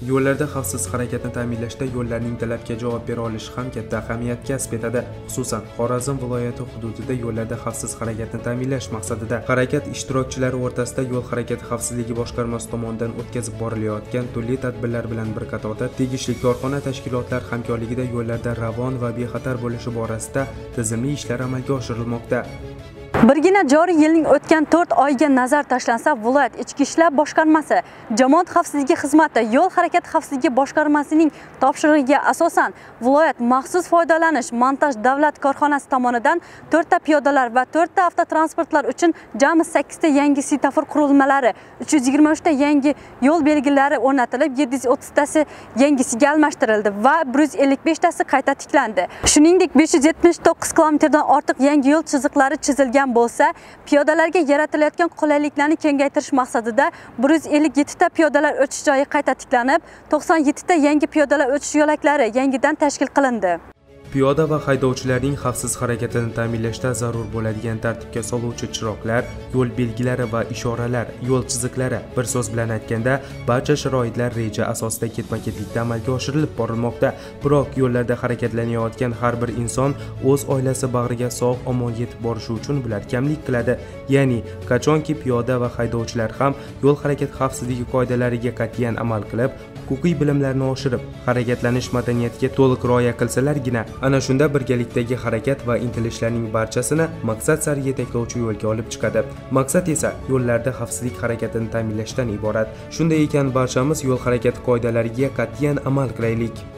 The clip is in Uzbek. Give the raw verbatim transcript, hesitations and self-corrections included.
Yo'llarda xavfsiz harakatni ta'minlashda yo'llarning talabga javob bera olishi ham katta ahamiyat kasb etadi. Xususan, Xorazm viloyati hududida yo'llarda xavfsiz harakatni ta'minlash maqsadida harakat ishtirokchilari o'rtasida Yo'l harakati xavfsizligi boshqarmasi tomonidan o'tkazib borilayotgan turli tadbirlar bilan bir qatorda tegishli korxona tashkilotlar hamkorligida yo'llarda ravon va bexatar bo'lishi borasida tizimli ishlar amalga oshirilmoqda. Birgina joriy yilning o'tgan to'rt oyiga nazar tashlansa, viloyat Ichki ishlar boshqarmasi, Jamoat xavfsizligi xizmati, Yo'l harakati xavfsizligi boshqarmasining topshirig'iga asosan viloyat maxsus foydalanish montaj davlat korxonasi tomonidan to'rtta piyodalar va to'rtta avtotransportlar uchun jami sakkizta yangi svetofor qurilmalari, uch yuz yigirma uch ta yangi yo'l belgilari o'rnatilib, yetti yuz o'ttiz tasi yangisiga almashtirildi va bir yuz ellik besh tasi qayta tiklandi. Shuningdek, besh yuz yetmish to'qqiz kilometrdan ortiq yangi yo'l chiziqlari chizilgan bo'lsa, piyodalarga yaratilayotgan qulayliklarni kengaytirish maqsadida bir yuz ellik yetti ta piyodalar o'tish joyi qayta tiklanib, to'qson yetti ta yangi piyodalar o'tish yo'laklari yangidan tashkil qilindi. Piyoda va haydovchilarning xavfsiz harakatini ta'minlashda zarur bo'ladigan tartibga soluvchi chiroqlar, yo'l belgilari va ishoralar, yo'l chiziqlari, bir so'z bilan aytganda, barcha sharoitlar reja asosida ketma-ketlikda amalga oshirilib borilmoqda. Biroq yo'llarda harakatlanayotgan har bir inson o'z oilasi bag'riga sog'-omon yetib borishi uchun bular kamlik qiladi. Ya'ni, qachonki piyoda va haydovchilar ham yo'l harakati xavfsizligi qoidalariga qat'iyan amal qilib, huquqiy bilimlarini oshirib, harakatlanish madaniyatiga to'liq rioya qilsalargina ana shunda birgalikdagi harakat va intilishlarning barchasini maqsad sari yetaklovchi yo'lga olib chiqadi. Maqsad esa yo'llarda xavfsizlik harakatini ta'minlashdan iborat. Shunday ekan, barchamiz yo'l harakati qoidalariga qat'iyan amal qilaylik.